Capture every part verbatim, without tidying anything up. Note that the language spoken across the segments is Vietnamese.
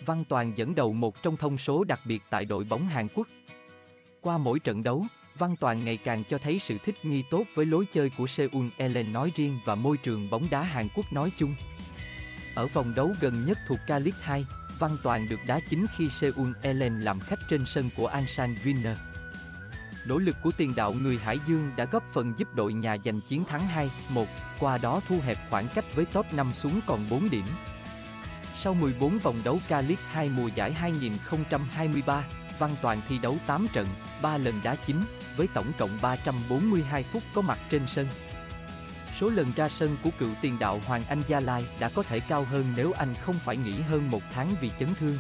Văn Toàn dẫn đầu một trong thông số đặc biệt tại đội bóng Hàn Quốc. Qua mỗi trận đấu, Văn Toàn ngày càng cho thấy sự thích nghi tốt với lối chơi của Seoul Elen nói riêng và môi trường bóng đá Hàn Quốc nói chung. Ở vòng đấu gần nhất thuộc K-League hai, Văn Toàn được đá chính khi Seoul Elen làm khách trên sân của Ansan Winner. Nỗ lực của tiền đạo người Hải Dương đã góp phần giúp đội nhà giành chiến thắng hai một, qua đó thu hẹp khoảng cách với top năm xuống còn bốn điểm. Sau mười bốn vòng đấu K-League hai mùa giải hai nghìn không trăm hai mươi ba, Văn Toàn thi đấu tám trận, ba lần đá chính, với tổng cộng ba trăm bốn mươi hai phút có mặt trên sân. Số lần ra sân của cựu tiền đạo Hoàng Anh Gia Lai đã có thể cao hơn nếu anh không phải nghỉ hơn một tháng vì chấn thương.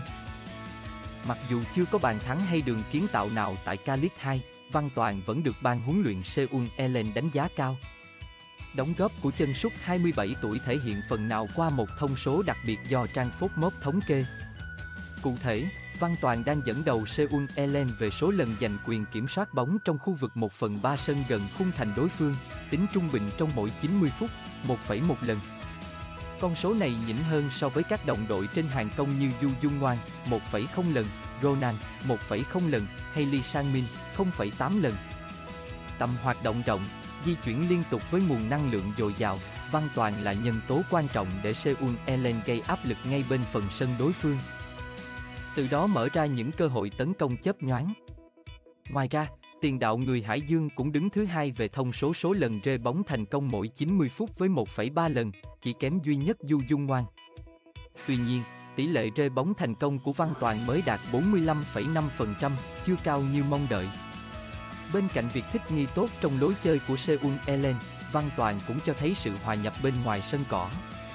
Mặc dù chưa có bàn thắng hay đường kiến tạo nào tại K-League hai, Văn Toàn vẫn được ban huấn luyện Seoul Elen đánh giá cao. Đóng góp của chân sút hai mươi bảy tuổi thể hiện phần nào qua một thông số đặc biệt do trang Photmob thống kê. Cụ thể, Văn Toàn đang dẫn đầu Seoul Elen về số lần giành quyền kiểm soát bóng trong khu vực một phần ba sân gần khung thành đối phương, tính trung bình trong mỗi chín mươi phút, một phẩy một lần. Con số này nhỉnh hơn so với các đồng đội trên hàng công như Yu Jung Hwan, một phẩy không lần, Ronan, một phẩy không lần, hay Lee Sang-min, không phẩy tám lần. Tầm hoạt động rộng, di chuyển liên tục với nguồn năng lượng dồi dào, Văn Toàn là nhân tố quan trọng để Seoul Elen gây áp lực ngay bên phần sân đối phương. Từ đó mở ra những cơ hội tấn công chớp nhoáng. Ngoài ra, tiền đạo người Hải Dương cũng đứng thứ hai về thông số số lần rê bóng thành công mỗi chín mươi phút với một phẩy ba lần, chỉ kém duy nhất Yu Jung Hwan. Tuy nhiên, tỷ lệ rê bóng thành công của Văn Toàn mới đạt bốn mươi lăm phẩy năm phần trăm, chưa cao như mong đợi. Bên cạnh việc thích nghi tốt trong lối chơi của Seoul Elen, Văn Toàn cũng cho thấy sự hòa nhập bên ngoài sân cỏ.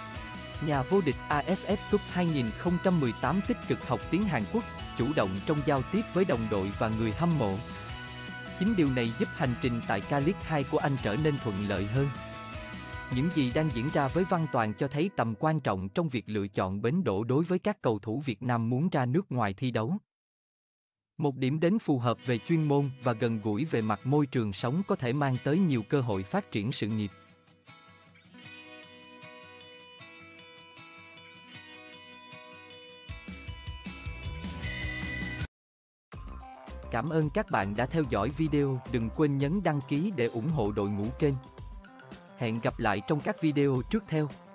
Nhà vô địch a ép ép Cup hai nghìn không trăm mười tám tích cực học tiếng Hàn Quốc, chủ động trong giao tiếp với đồng đội và người hâm mộ. Chính điều này giúp hành trình tại K-League hai của anh trở nên thuận lợi hơn. Những gì đang diễn ra với Văn Toàn cho thấy tầm quan trọng trong việc lựa chọn bến đỗ đối với các cầu thủ Việt Nam muốn ra nước ngoài thi đấu. Một điểm đến phù hợp về chuyên môn và gần gũi về mặt môi trường sống có thể mang tới nhiều cơ hội phát triển sự nghiệp. Cảm ơn các bạn đã theo dõi video, đừng quên nhấn đăng ký để ủng hộ đội ngũ kênh. Hẹn gặp lại trong các video tiếp theo.